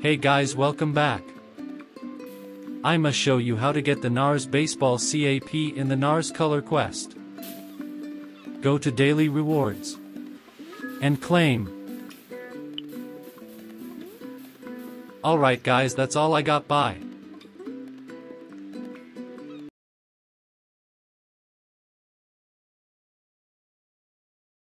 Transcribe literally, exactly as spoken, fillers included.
Hey guys, welcome back. I'ma show you how to get the Nars baseball cap in the Nars color quest. Go to daily rewards and claim. Alright guys, that's all I got. Bye.